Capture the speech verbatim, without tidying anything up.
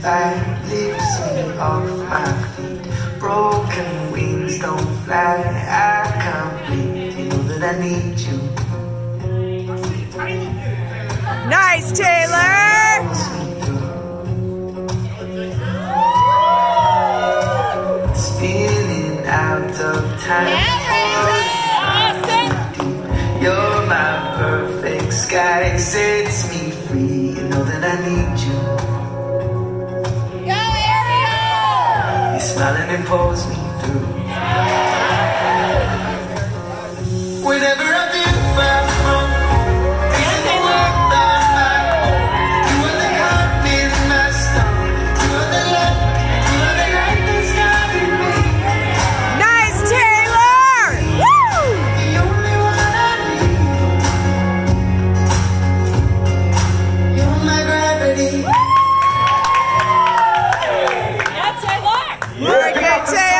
that lifts me off my feet. Broken wings don't fly, I can't breathe. You know that I need you. Nice, Taylor! Spinning out of time. You're my perfect sky, sets me free. You know that I need you. Go, Ariel! You're smiling and pulls me through. Whenever I feel far from home, this is the world that I own. You are the heart in my stone. You are the love, you are the light that's guiding me. Nice, Taylor! Woo! The only one I need. You're my gravity. Yeah, Taylor! Very good, Taylor!